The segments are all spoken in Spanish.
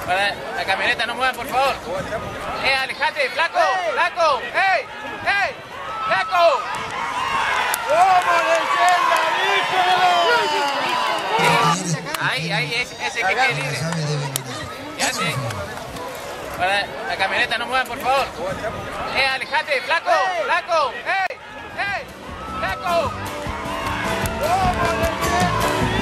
Para la camioneta, no muevan, por favor. Alejate, flaco, flaco. ¡Ey! ¡Ey! ¡Flaco! ¡Vamos, leyenda, Ahí, ese que quede libre. Ya sé. Para la camioneta, no muevan, por favor. Alejate, flaco, flaco. ¡Ey! ¡Ey! ¡Flaco! ¡Vamos, leyenda!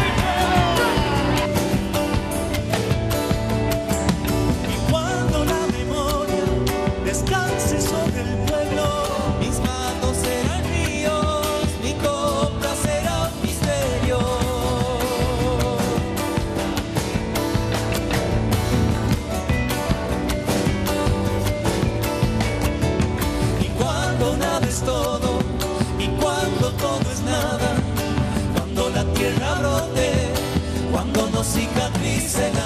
Descanse sobre el pueblo, mis manos serán ríos, mi copa será un misterio. Y cuando nada es todo, y cuando todo es nada, cuando la tierra brote, cuando no cicatrice